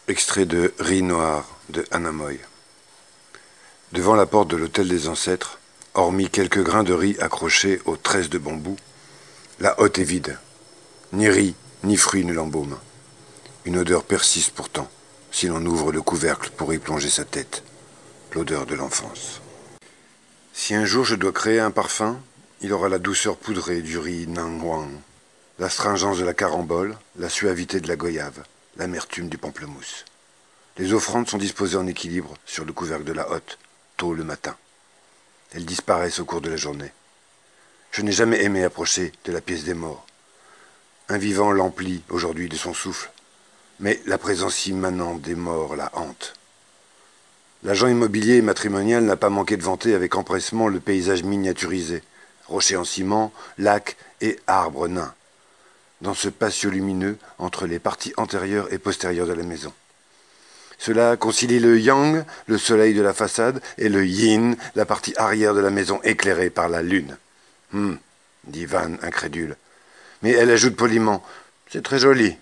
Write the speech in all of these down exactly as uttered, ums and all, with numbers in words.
Extrait de Riz noir de Anna Moy. Devant la porte de l'hôtel des ancêtres, hormis quelques grains de riz accrochés aux tresses de bambou, la hotte est vide. Ni riz, ni fruits ne l'embaument. Une odeur persiste pourtant, si l'on ouvre le couvercle pour y plonger sa tête. L'odeur de l'enfance. Si un jour je dois créer un parfum, il aura la douceur poudrée du riz nangwang, l'astringence de la carambole, la suavité de la goyave, l'amertume du pamplemousse. Les offrandes sont disposées en équilibre sur le couvercle de la hotte, tôt le matin. Elles disparaissent au cours de la journée. Je n'ai jamais aimé approcher de la pièce des morts. Un vivant l'emplit aujourd'hui de son souffle, mais la présence immanente des morts la hante. L'agent immobilier et matrimonial n'a pas manqué de vanter avec empressement le paysage miniaturisé, rochers en ciment, lacs et arbres nains, dans ce patio lumineux entre les parties antérieures et postérieures de la maison. Cela concilie le yang, le soleil de la façade, et le yin, la partie arrière de la maison éclairée par la lune. Hum, dit Van, incrédule. Mais elle ajoute poliment, c'est très joli.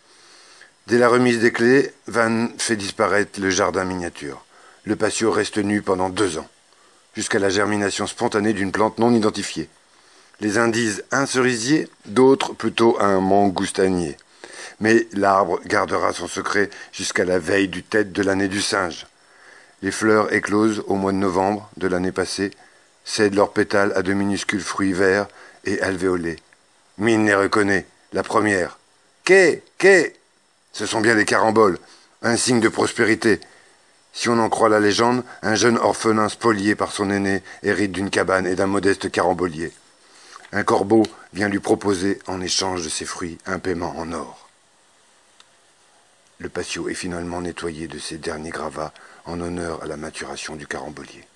Dès la remise des clés, Van fait disparaître le jardin miniature. Le patio reste nu pendant deux ans, jusqu'à la germination spontanée d'une plante non identifiée. Les uns disent un cerisier, d'autres plutôt un mangoustanier. Mais l'arbre gardera son secret jusqu'à la veille du tête de l'année du singe. Les fleurs écloses au mois de novembre de l'année passée cèdent leurs pétales à de minuscules fruits verts et alvéolés. Mine les reconnaît, la première. Qu'est, qu'est Ce sont bien des caramboles, un signe de prospérité. Si on en croit la légende, un jeune orphelin spolié par son aîné hérite d'une cabane et d'un modeste carambolier. Un corbeau vient lui proposer, en échange de ses fruits, un paiement en or. Le patio est finalement nettoyé de ses derniers gravats en honneur à la maturation du carambolier.